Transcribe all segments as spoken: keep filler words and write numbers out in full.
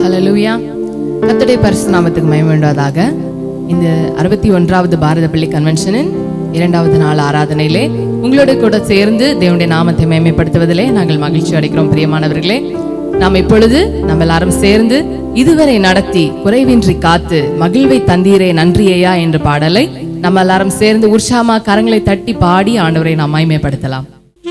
ஹல்லேலூயா. கர்த்தருடைய பரிசுத்த நாமத்துக்கு மகிமை உண்டாவதாக. இந்த அறுபத்தி ஒன்றாவது பாரத பள்ளி கன்வென்ஷனின் இரண்டாவது நாள் ஆராதனையிலே உங்களோட கூட சேர்ந்து தேவனுடைய நாமத்தை மேன்மைப்படுத்துவதிலே நாங்கள் மகிழ்ச்சி அடைக்கிறோம். பிரியமானவர்களே, நாம் இப்பொழுது நம்ம எல்லாரும் சேர்ந்து இதுவரை நடத்தி குறைவின்றி காத்து மகிழ்வை தந்தீரே நன்றியையா என்ற பாடலை நம்ம எல்லாரும் சேர்ந்து உற்சாகமா கரங்களை தட்டி பாடி ஆண்டவரை நாம் மகிமைப்படுத்தலாம்.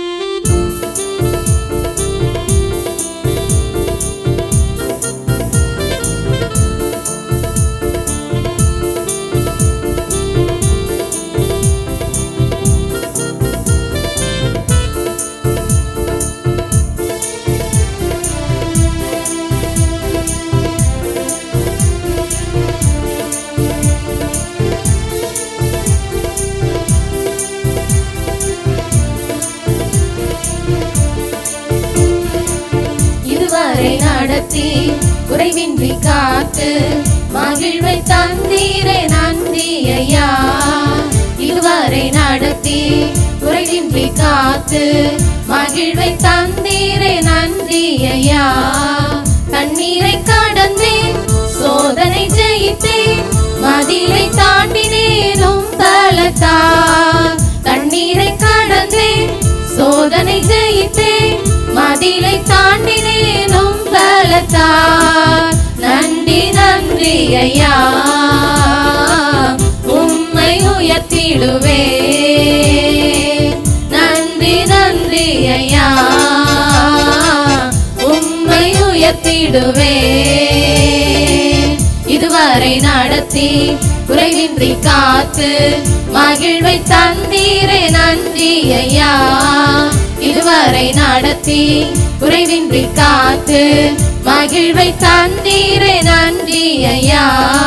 நடத்தி குறைவின்றி காத்து மகிழ்வை தந்தீரே நன்றி ஐயா. இதுவரை நடத்தி குறைவின்றி காத்து மகிழ்வை தந்தீரே நன்றி ஐயா. தண்ணீரை கடந்தேன், சோதனை ஜெயித்தேன், மதிலை தாண்டினேனும் பலத்தால். தண்ணீரை கடந்தேன், சோதனை ஜெயித்தேன், மதிலை தாண்டினேனும் பலத்தால். நன்றி நன்றி ஐயா, உம்மை உயர்த்திடுவே. நன்றி நன்றி ஐயா, உம்மை உயர்த்திடுவே. இதுவரை நடத்தி குறைவின்றி காத்து மகிழ்வை தந்தீரே நன்றி ஐயா. இதுவரை நடத்தி குறைவின்றி காத்து மகிழ்வை தந்தீரே நன்றி ஐயா.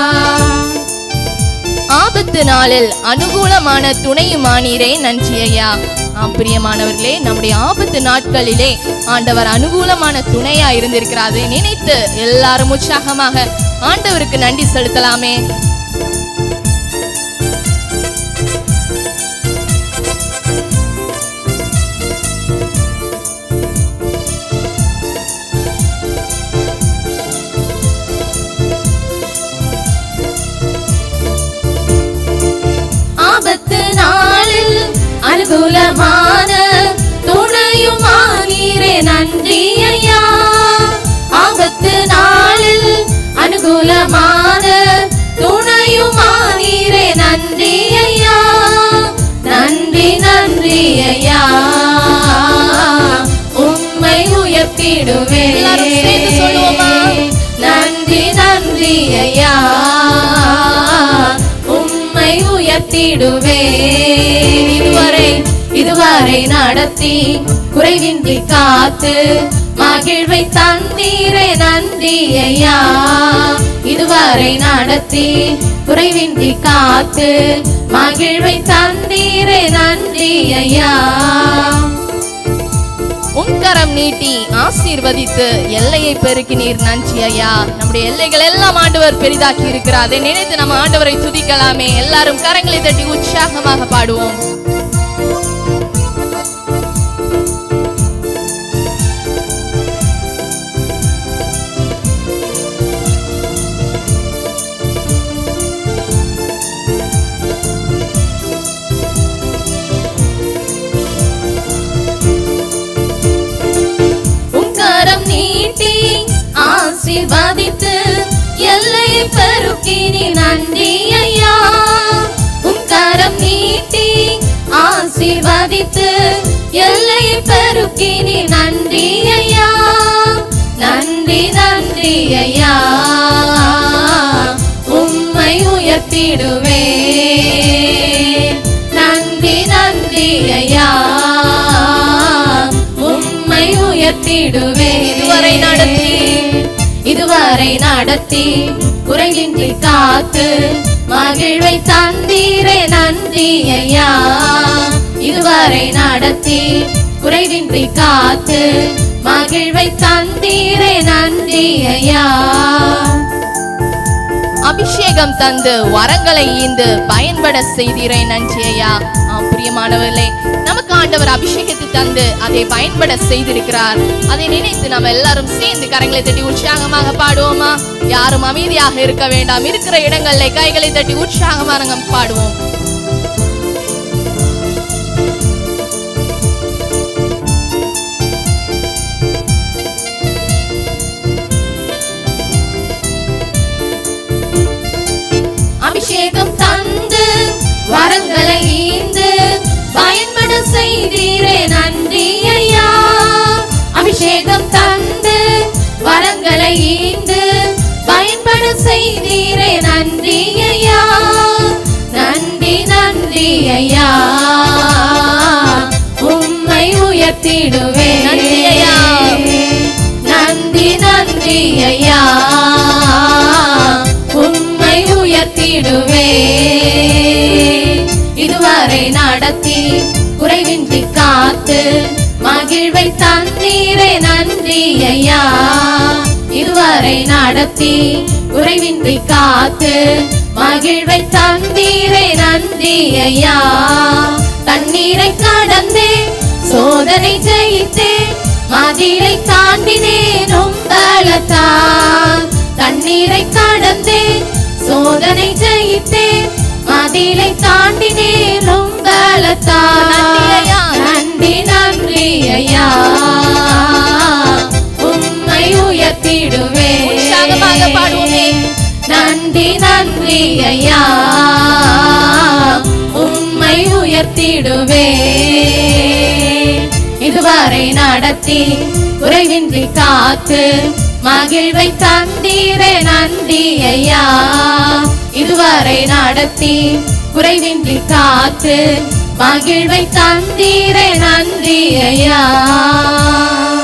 ஆபத்து நாளில் அனுகூலமான துணையுமானீரே நன்றி ஐயா. பிரியமானவர்களே, நம்முடைய ஆபத்து நாட்களிலே ஆண்டவர் அனுகூலமான துணையா இருந்திருக்கிறாரு நினைத்து எல்லாரும் உற்சாகமாக ஆண்டவருக்கு நன்றி செலுத்தலாமே. ஆபத்து நாளில் அனுகூலமான துணையுமானீரே நன்றி ஐயா. ஆபத்து நாளில் அனுகூலமான துணையுமானீரே நன்றி ஐயா. நன்றி நன்றி ஐயா, உம்மை உயர்த்திடுவே. நன்றி நன்றி ஐயா, உம்மை உயர்த்திடுவே. இதுவரை இதுவரை நடத்தி குறைவின்றி காத்து மகிழ்வை தந்தீரே நன்றி ஐயா. இதுவரை நடத்தி குறைவின்றி காத்து மகிழ்வை தந்தீரே நன்றி ஐயா. உங்கரம் நீட்டி ஆசீர்வதித்து எல்லையை பெருக்கினீர் நன்றி ஐயா. நம்முடைய எல்லைகள் எல்லாம் ஆண்டவர் பெரிதாக்கி இருக்கிறார். அதை நினைத்து நம்ம ஆண்டவரை துதிக்கலாமே. எல்லாரும் கரங்களை தட்டி உற்சாகமாக பாடுவோம். ஆசீர்வதித்து எல்லையை பெருக்கினி நன்றி ஐயா. உம் கரம் நீட்டி ஆசீர்வதித்து எல்லையை பெருக்கினி நன்றி ஐயா. நன்றி நன்றி ஐயா, உம்மை உயர்த்திடுவே. நன்றி நன்றி ஐயா, உம்மை உயர்த்திடுவே. இதுவரை நடத்தி இதுவரை நடத்தி குறைவின்றி காத்து மகிழ்வை தந்தீரே நன்றி ஐயா. இதுவரை நடத்தி குறைவின்றி காத்து மகிழ்வை தந்தீரே நன்றி ஐயா. அபிஷேகம் தந்து வரங்களை ஈந்து பயன்பட செய்தீரே நன்றி ஐயா. பிரியமானவர்களே, நமக்கு ஆண்டவர் அபிஷேகத்தை தந்து அதை பயன்பட செய்திருக்கிறார். அதை நினைத்து நம்ம எல்லாரும் சேர்ந்து கரங்களை தட்டி உற்சாகமாக பாடுவோமா? யாரும் அமைதியாக இருக்க வேண்டாம். இருக்கிற இடங்கள்ல கைகளை தட்டி உற்சாகமாக நம்ம பாடுவோம். அபிஷேகம் தந்து வரங்களை ஈந்து பயன்பட செய்தீரே நன்றி ஐயா. அபிஷேகம் தந்து வரங்களை ஈந்து பயன்பட செய்தீரே நன்றி ஐயா. நன்றி நன்றி ஐயா, உம்மை உயர்த்திடுவே நன்றி ஐயா. நன்றி நன்றி ஐயா, உம்மை உயர்த்திடுவே. இதுவரை நடத்தி குறைவின்றி காத்து மகிழ்வை தந்தீரே நன்றி ஐயா. இதுவரை நடத்தி குறைவின்றி காத்து மகிழ்வை தந்தீரே நன்றி ஐயா. தண்ணீரை கடந்தே சோதனை ஜெயித்தே மதிலை தாண்டினேன் உம்பலத்தால். தண்ணீரை கடந்தே சோதனை ஜெயித்தே மதிலை தாண்டினேன் உம்பலத்தால். நன்றி நன்றி ஐயா, உம்மை உயர்த்திடுவே. உற்சாகமாக பாடுவோமே. நன்றி நன்றி ஐயா, உம்மை உயர்த்திடுவே. இதுவரை நடத்தி குறைவின்றி காத்து மகிழ்வை தந்தீரே நன்றி ஐயா. இதுவரை நடத்தி குறைவின்றி காத்து மகிழ்வை தந்தீரே நன்றி ஐயா.